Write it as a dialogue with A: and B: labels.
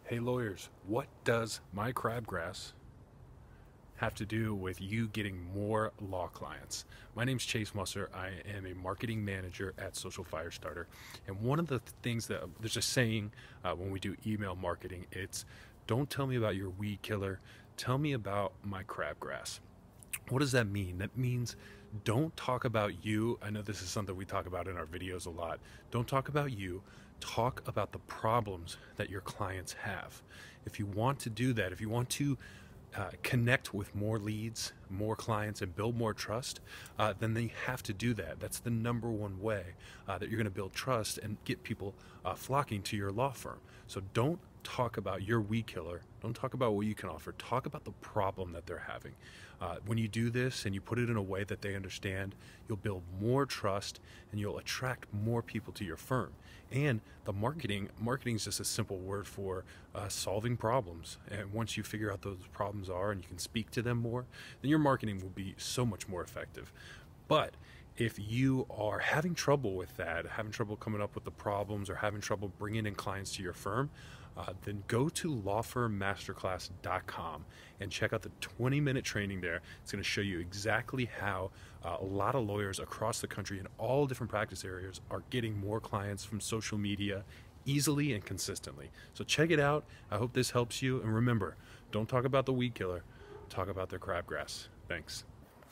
A: Hey lawyers, what does my crabgrass have to do with you getting more law clients? My name's Chase Musser. I am a marketing manager at Social Firestarter. And one of the things that there's a saying when we do email marketing, it's don't tell me about your weed killer, tell me about my crabgrass. What does that mean? That means don't talk about you. I know this is something we talk about in our videos a lot. Don't talk about you. Talk about the problems that your clients have. If you want to do that, if you want to connect with more leads, more clients, and build more trust, then you have to do that. That's the number one way that you're going to build trust and get people flocking to your law firm. So don't talk about your weed killer. Don't talk about what you can offer. Talk about the problem that they're having. When you do this and you put it in a way that they understand, you'll build more trust and you'll attract more people to your firm. And the marketing is just a simple word for solving problems. And once you figure out those problems are and you can speak to them more, then your marketing will be so much more effective. But if you are having trouble with that, having trouble coming up with the problems or having trouble bringing in clients to your firm, then go to lawfirmmasterclass.com and check out the 20-minute training there. It's going to show you exactly how a lot of lawyers across the country in all different practice areas are getting more clients from social media easily and consistently. So check it out. I hope this helps you. And remember, don't talk about the weed killer. Talk about their crabgrass. Thanks.